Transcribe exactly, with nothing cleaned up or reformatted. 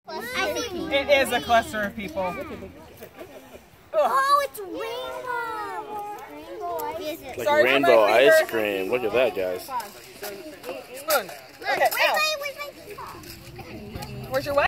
It is a cluster of people. Oh, it's rainbow. Rainbow ice. Like Sorry rainbow ice cream. Look at that, guys. Spoon. Look, Okay, where's now. my, where's my Where's your what?